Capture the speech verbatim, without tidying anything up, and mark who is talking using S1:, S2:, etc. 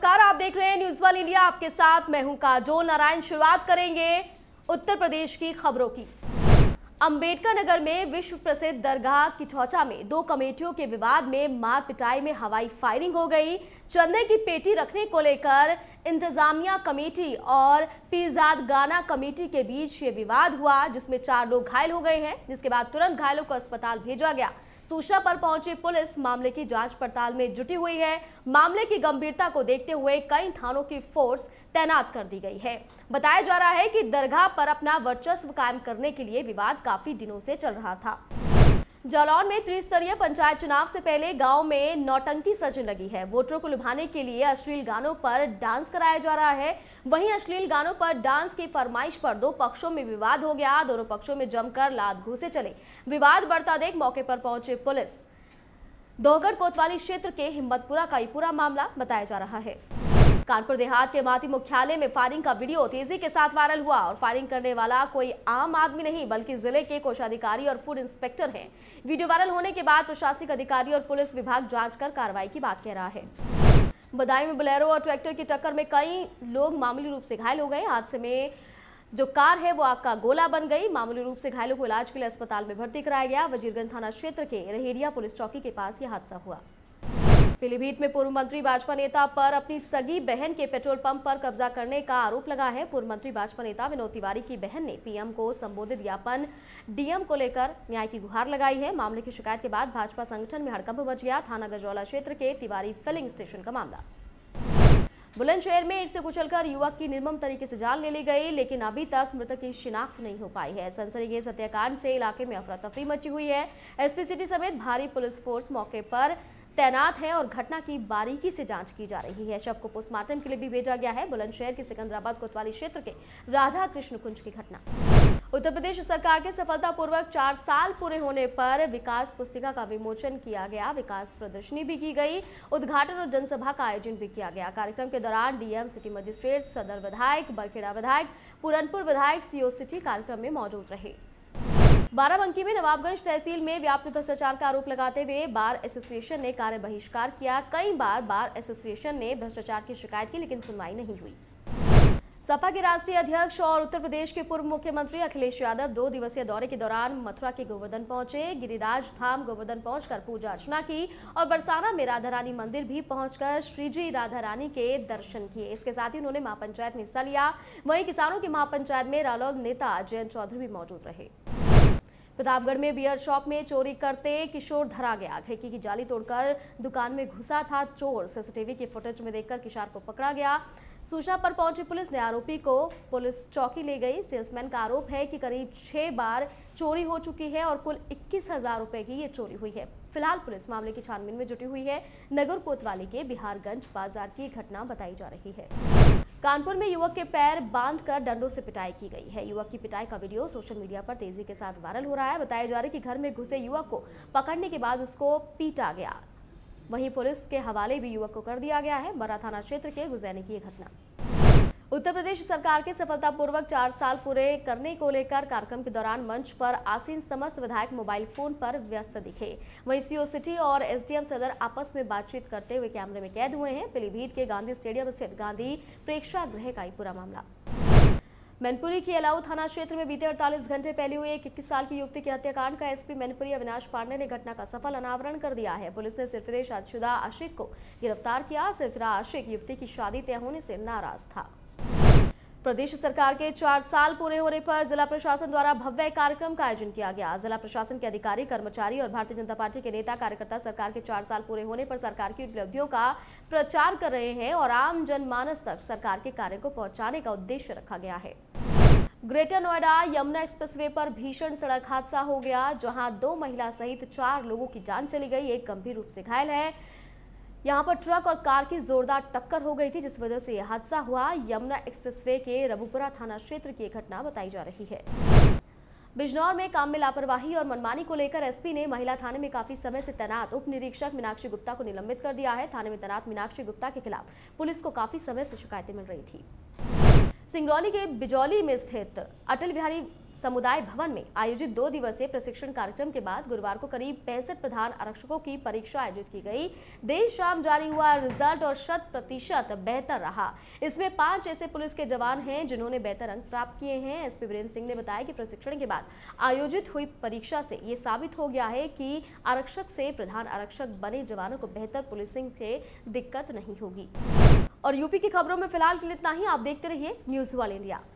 S1: नमस्कार, आप देख रहे हैं न्यूज वन इंडिया। आपके साथ मैं हूं काजोल नारायण। शुरुआत करेंगे उत्तर प्रदेश की खबरों की। अंबेडकर नगर में विश्व प्रसिद्ध दरगाह किचौचा में दो कमेटियों के विवाद में मार पिटाई में हवाई फायरिंग हो गई। चंदे की पेटी रखने को लेकर इंतजामिया कमेटी और पीरजाद गाना कमेटी के बीच ये विवाद हुआ, जिसमें चार लोग घायल हो गए हैं, जिसके बाद तुरंत घायलों को अस्पताल भेजा गया। सूचना पर पहुंची पुलिस मामले की जांच पड़ताल में जुटी हुई है। मामले की गंभीरता को देखते हुए कई थानों की फोर्स तैनात कर दी गई है। बताया जा रहा है कि दरगाह पर अपना वर्चस्व कायम करने के लिए विवाद काफी दिनों से चल रहा था। जालौन में त्रिस्तरीय पंचायत चुनाव से पहले गांव में नौटंकी सजने लगी है। वोटरों को लुभाने के लिए अश्लील गानों पर डांस कराया जा रहा है। वहीं अश्लील गानों पर डांस की फरमाइश पर दो पक्षों में विवाद हो गया। दोनों पक्षों में जमकर लात घूंसे चले। विवाद बढ़ता देख मौके पर पहुंचे पुलिस। दोहगढ़ कोतवाली क्षेत्र के हिम्मतपुरा का ये पूरा मामला बताया जा रहा है। कानपुर देहात के माती मुख्यालय में फायरिंग का वीडियो तेजी के साथ वायरल हुआ और फायरिंग करने वाला कोई आम आदमी नहीं बल्कि जिले के कोषाधिकारी और फूड इंस्पेक्टर हैं। वीडियो वायरल होने के बाद प्रशासनिक अधिकारी और पुलिस विभाग जांच कर कार्रवाई की बात कह रहा है। बदायूं में बोलेरो और ट्रैक्टर की टक्कर में कई लोग मामूली रूप से घायल हो गए। हादसे में जो कार है वो आग का गोला बन गई। मामूली रूप से घायलों को इलाज के लिए अस्पताल में भर्ती कराया गया। वजीरगंज थाना क्षेत्र के रहेरिया पुलिस चौकी के पास यह हादसा हुआ। पीलीभीत में पूर्व मंत्री भाजपा नेता पर अपनी सगी बहन के पेट्रोल पंप पर कब्जा करने का आरोप लगा है। पूर्व मंत्री भाजपा नेता विनोद तिवारी की बहन ने पीएम को संबोधित ज्ञापन डीएम को लेकर न्याय की गुहार लगाई है। मामले की शिकायत के बाद भाजपा संगठन में हड़कंप मच गया। थाना गजरौला क्षेत्र के तिवारी फिलिंग स्टेशन का मामला। बुलंदशहर में ईंट से कुचलकर युवक की निर्मम तरीके से जान ले ली गई, लेकिन अभी तक मृतक की शिनाख्त नहीं हो पाई है। सनसनीखेज हत्याकांड से इलाके में अफरा तफरी मची हुई है। एसपी सिटी समेत भारी पुलिस फोर्स मौके पर तैनात है और घटना की बारीकी से जांच की जा रही है। शव को पोस्टमार्टम के लिए भी भेजा गया है। बुलंदशहर के सिकंदराबाद कोतवाली क्षेत्र के राधा कृष्ण कुंज की घटना। उत्तर प्रदेश सरकार के सफलतापूर्वक चार साल पूरे होने पर विकास पुस्तिका का विमोचन किया गया। विकास प्रदर्शनी भी की गई। उद्घाटन और जनसभा का आयोजन भी किया गया। कार्यक्रम के दौरान डीएम, सिटी मजिस्ट्रेट, सदर विधायक, बरखेड़ा विधायक, पूरनपुर विधायक, सीओ सिटी कार्यक्रम में मौजूद रहे। बाराबंकी में नवाबगंज तहसील में व्यापक भ्रष्टाचार का आरोप लगाते हुए बार एसोसिएशन ने कार्य बहिष्कार किया। कई बार बार एसोसिएशन ने भ्रष्टाचार की शिकायत की, लेकिन सुनवाई नहीं हुई। सपा के राष्ट्रीय अध्यक्ष और उत्तर प्रदेश के पूर्व मुख्यमंत्री अखिलेश यादव दो दिवसीय दौरे के दौरान मथुरा के गोवर्धन पहुंचे। गिरिराज धाम गोवर्धन पहुंचकर पूजा अर्चना की और बरसाना में राधा रानी मंदिर भी पहुंचकर श्रीजी राधा रानी के दर्शन किए। इसके साथ ही उन्होंने महापंचायत में हिस्सा लिया। वहीं किसानों की महापंचायत में रालोद नेता जयंत चौधरी भी मौजूद रहे। प्रतापगढ़ में बियर शॉप में चोरी करते किशोर धरा गया। खिड़की की जाली तोड़कर दुकान में घुसा था चोर। सीसीटीवी की फुटेज में देखकर किशोर को पकड़ा गया। सूचना पर पहुंची पुलिस ने आरोपी को पुलिस चौकी ले गई। सेल्समैन का आरोप है कि करीब छह बार चोरी हो चुकी है और कुल इक्कीस हजार रुपए की ये चोरी हुई है। फिलहाल पुलिस मामले की छानबीन में जुटी हुई है। नगर कोतवाली के बिहारगंज बाजार की घटना बताई जा रही है। कानपुर में युवक के पैर बांधकर डंडों से पिटाई की गई है। युवक की पिटाई का वीडियो सोशल मीडिया पर तेजी के साथ वायरल हो रहा है। बताया जा रहा है कि घर में घुसे युवक को पकड़ने के बाद उसको पीटा गया। वहीं पुलिस के हवाले भी युवक को कर दिया गया है। बरा थाना क्षेत्र के गुजैनी की घटना। उत्तर प्रदेश सरकार के सफलतापूर्वक चार साल पूरे करने को लेकर कार्यक्रम के दौरान मंच पर आसीन समस्त विधायक मोबाइल फोन पर व्यस्त दिखे। वहीं सीओ सिटी और एसडीएम सदर आपस में बातचीत करते हुए कैमरे में कैद हुए हैं। पीलीभीत के गांधी स्टेडियम स्थित गांधी प्रेक्षागृह का ही पूरा मामला। मैनपुरी के अलाऊ थाना क्षेत्र में बीते अड़तालीस घंटे पहले हुए एक इक्कीस साल की युवती के हत्याकांड का एसपी मैनपुरी अविनाश पांडे ने घटना का सफल अनावरण कर दिया है। पुलिस ने सिरफिरे शादीशुदा आशिक को गिरफ्तार किया। सिरफिरा आशिक युवती की शादी तय होने से नाराज था। प्रदेश सरकार के चार साल पूरे होने पर जिला प्रशासन द्वारा भव्य कार्यक्रम का आयोजन किया गया। जिला प्रशासन के अधिकारी, कर्मचारी और भारतीय जनता पार्टी के नेता कार्यकर्ता सरकार के चार साल पूरे होने पर सरकार की उपलब्धियों का प्रचार कर रहे हैं और आम जनमानस तक सरकार के कार्य को पहुंचाने का उद्देश्य रखा गया है। ग्रेटर नोएडा यमुना एक्सप्रेसवे पर भीषण सड़क हादसा हो गया, जहां दो महिला सहित चार लोगों की जान चली गई। एक गंभीर रूप से घायल है। यहां पर ट्रक और कार की जोरदार टक्कर हो गई थी, जिस वजह से यह हादसा हुआ। यमुना एक्सप्रेसवे के रबुपुरा थाना क्षेत्र की घटना बताई जा रही है। बिजनौर में काम में लापरवाही और मनमानी को लेकर एसपी ने महिला थाने में काफी समय से तैनात उप निरीक्षक मीनाक्षी गुप्ता को निलंबित कर दिया है। थाने में तैनात मीनाक्षी गुप्ता के खिलाफ पुलिस को काफी समय से शिकायतें मिल रही थी। सिंगरौली के बिजौली में स्थित अटल बिहारी समुदाय भवन में आयोजित दो दिवसीय प्रशिक्षण कार्यक्रम के बाद गुरुवार को करीब पैंसठ प्रधान आरक्षकों की परीक्षा आयोजित की गई। देर शाम जारी हुआ रिजल्ट और शत प्रतिशत बेहतर रहा। इसमें पांच ऐसे पुलिस के जवान हैं जिन्होंने बेहतर अंक प्राप्त किए हैं। एसपी वीरेंद्र सिंह ने बताया कि प्रशिक्षण के बाद आयोजित हुई परीक्षा से ये साबित हो गया है कि आरक्षक से प्रधान आरक्षक बने जवानों को बेहतर पुलिसिंग से दिक्कत नहीं होगी। और यूपी की खबरों में फिलहाल के लिए इतना ही। आप देखते रहिए न्यूज़ वन इंडिया।